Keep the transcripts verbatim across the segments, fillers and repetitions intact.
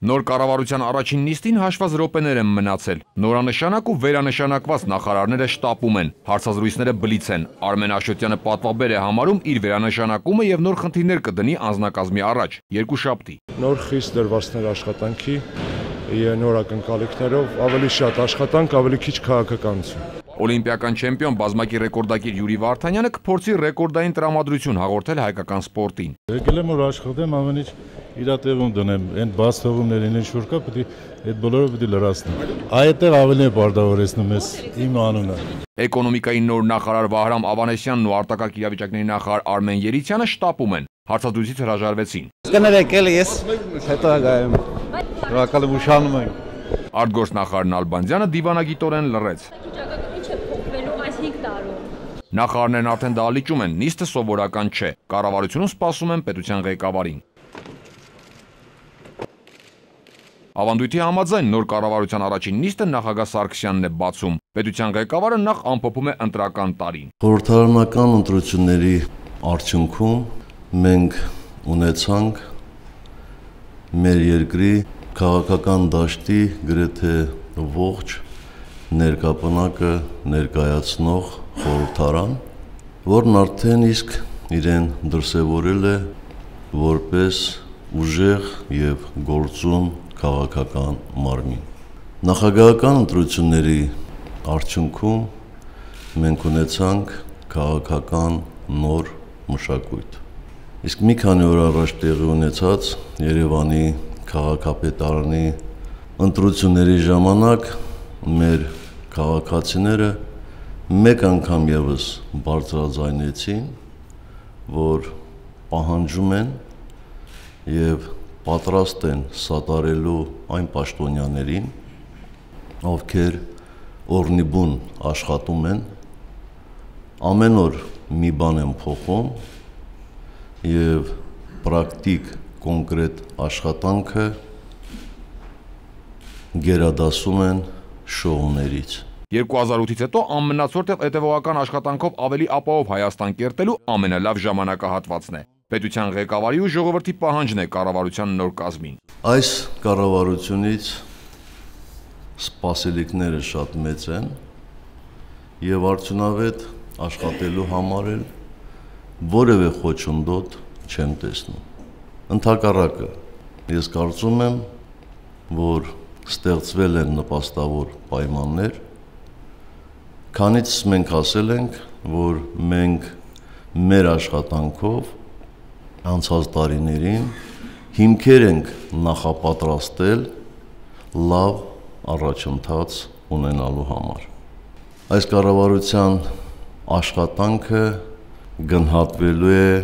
Նոր կառավարության առաջին նիստին հաշված րոպեներ են մնացել։ Նորանշանակ ու վերանշանակված նախարարները շտապում են, հարցազրույցները բլից են։ Արմեն Աշոտյանը պատվաբեր է համարում իր վերանշանակումը եւ նոր խնդիրներ կդնի անձնակազմի առաջ երկուշաբթի։ Նոր խիստ դրվածքներ աշխատանքի եւ նոր ակնկալիքներով ավելի շատ աշխատանք, ավելի քիչ քաղաքականություն։ Օլիմպիական չեմպիոն բազմակի ռեկորդակիր Յուրի Վարդանյանը կփորձի ռեկորդային տրամադրություն հաղորդել հայկական սպորտին։ Եկել եմ որ աշխատեմ ամեն ինչ իր տեղում դնեմ, այն բաց թողումներին ինչ որ կա, պետք է այդ բոլորը պետք է լրացնեմ։ Այդտեղ ավելի է բարդավորեցնում ես իմ անունը։ Էկոնոմիկայի նոր նախարար Վահրամ Ավանեսյանն ու արտակարգ իրավիճակների նախարար Արմեն Երիցյանը շտապում են, հարցազրույցից հրաժարվեցին։ Կներեք էլի ես հետո գայեմ։ Շնորհակալ եմ ուշանում եմ։ Արտգործնախարար Նալբանդյանը դիվանագիտորեն լռեց։ Նախարարներն արդեն դահլիճում են, նիստը սովորական չէ։ Կառավարությունում սպասում են պետության ղեկավարին։ Ավանդույթի համաձայն նոր կառավարության առաջին նիստը նախագահ Սարգսյանն է բացում։ Պետության ղեկավարը նախ ամփոփում է ընտրական տարին։ Խորհրդարանական ընտրությունների արդյունքում մենք ունեցանք մեր երկրի քաղաքական դաշտի գրեթե ողջ ներկապնակը ներկայացնող խորհրդարան, որն արդեն իսկ իրեն դրսևորել է որպես ուժեղ եւ գործուն քաղաքական մարմին։ Նախագահական ընտրությունների արդյունքում մենք ունեցանք քաղաքական նոր մշակույթ։ Իսկ մի քանի օր առաջ տեղի ունեցած Երևանի քաղաքապետարանի ընտրությունների ժամանակ մեր քաղաքացիները մեկ անգամ եւս բարձրաձայնեցին, որ պահանջում են եւ պատրաստ են սատարելու այն պաշտոնյաներին, ովքեր օրնիբուն աշխատում են, ամեն օր մի բան են փոխում եւ պրակտիկ կոնկրետ աշխատանքը գերադասում են շոուներից։ երկու հազար ութից հետո ամենացորդ եւ հետեւողական աշխատանքով ավելի ապահով Հայաստան կերտելու ամենալավ ժամանակահատվածն է։ Պետության ղեկավարի ու ժողովրդի պահանջն է կառավարության նոր կազմին։ Այս կառավարությունից սպասելիքները շատ մեծ են եւ արդյունավետ աշխատելու համար էլ որևէ խոչընդոտ չեմ տեսնում։ Ընդհակառակը, ես կարծում եմ, որ ստեղծվել են նպաստավոր պայմաններ, քանից մենք ասել ենք, որ մենք մեր աշխատանքով անցած տարիներին հիմքեր ենք նախապատրաստել լավ առաջընթաց ունենալու համար։ Այս կառավարության աշխատանքը գնահատվելու է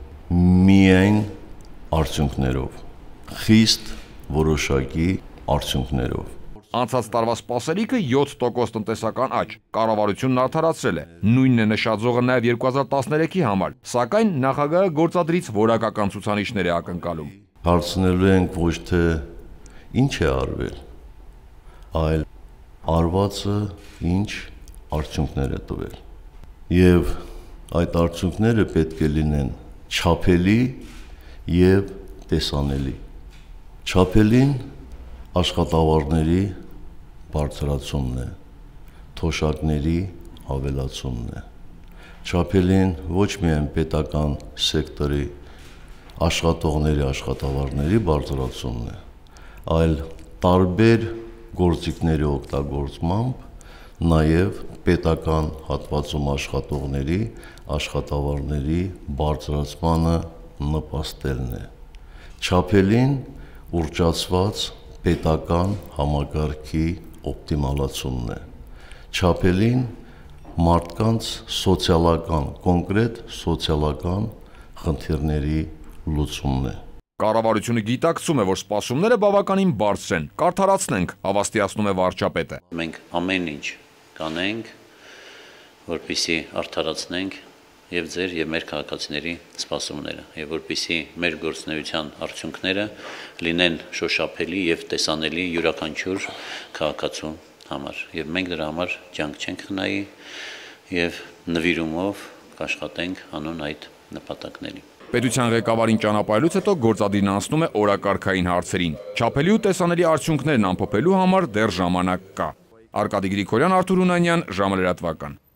միայն արդյունքներով, խիստ որոշակի արդյունքներով։ Անցած տարվա սպասելիքը յոթ տոկոս տնտեսական աճ, կառավարությունն արդարացրել է, նույնն է նշաձողը նաև երկու հազար տասներեքի համար, սակայն նախագահը գործադրից որակական ցուցանիշներ է ակնկալում։ Հարցնելու ենք ոչ թե ինչ է արվել, այլ արվածը ինչ արդյունքներ է տվել։ Եվ այդ արդյունքները պետք է լինեն չափելի եւ տեսանելի։ Չափելին աշխատավարձների բարձրացումն է, թոշակների ավելացումն է։ Չափելին ոչ միայն պետական սեկտորի աշխատողների աշխատավարձների բարձրացումն է, այլ տարբեր գործիքների օգտագործմամբ նաև պետական հատվածում աշխատողների աշխատավարձների բարձրացմանը նպաստելն է։ Չափելին ուռճացված պետական համակարգի օպտիմալացումն է։ Չափելին մարդկանց սոցիալական, կոնկրետ սոցիալական խնդիրների լուծումն է։ Կառավարությունը գիտակցում է, որ սպասումները բավականին բարձր են։ Կարդարացնենք, հավաստիացնում է վարչապետը։ Մենք ամեն ինչ կանենք, որպեսզի արդարացնենք եւ ձեր եւ մեր քաղաքացիների սպասումները, եւ որպեսզի մեր գործունեության արդյունքները լինեն շոշափելի եւ տեսանելի յուրաքանչյուր քաղաքացու համար։ Եվ մենք դրա համար ջանք չենք խնայի եւ նվիրումով կաշխատենք հանուն այդ նպատակների։ Պետության ղեկավարին ճանապարհելուց հետո գործադիրն անցնում է օրակարգային հարցերին։ Չափելի ու տեսանելի արդյունքներն ամփոփելու համար դեռ ժամանակ կա։ Արկադի Գրիգորյան, Արթուր Հունանյան, ժամը լրատվական։